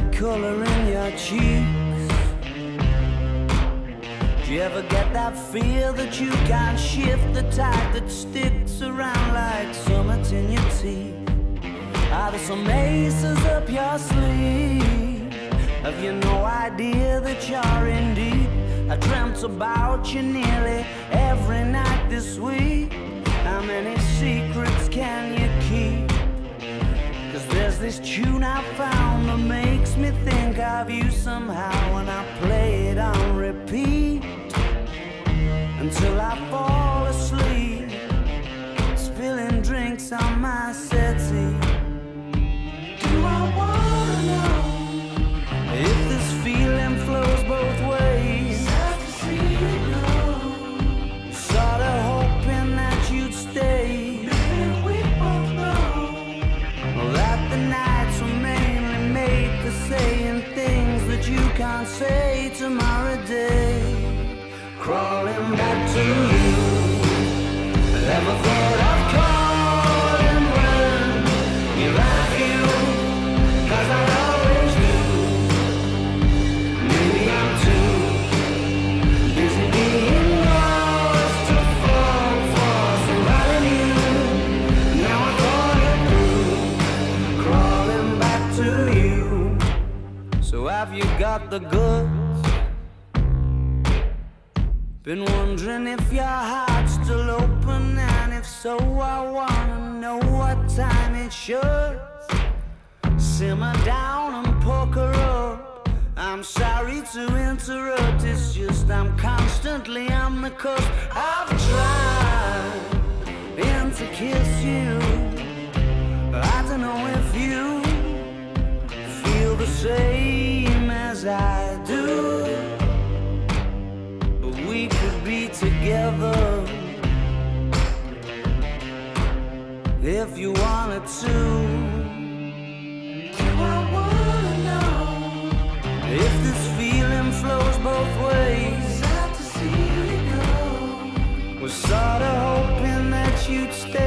color in your cheeks? Do you ever get that feel that you can't shift, the type that sticks around like summits in your teeth? Are there some aces up your sleeve? Have you no idea that you're in deep? I dreamt about you nearly every night this week. How many secrets can you keep? 'Cause there's this tune I found that makes me think of you somehow, and I play it on repeat until I fall asleep, spilling drinks on my settee. Do I wanna know if this feeling flows both ways? Sad to see you go. Sorta hoping that you'd stay. Maybe we both know that the nights were mainly made for saying things that you can't say tomorrow day. Crawling back to you, never thought of calling when you're at you, 'cause I always do. Maybe I'm too busy being lost to fall for somebody new. Now I thought it through, crawling back to you. So have you got the goods? Been wondering if your heart's still open, and if so, I wanna know what time it should. Simmer down and poker up. I'm sorry to interrupt, it's just I'm constantly on the cusp. I've tried to kiss you. I don't know if you feel the same as I do. We could be together if you wanted to. Do I wanna know if this feeling flows both ways? Sad to see you go. Was sorta hoping that you'd stay.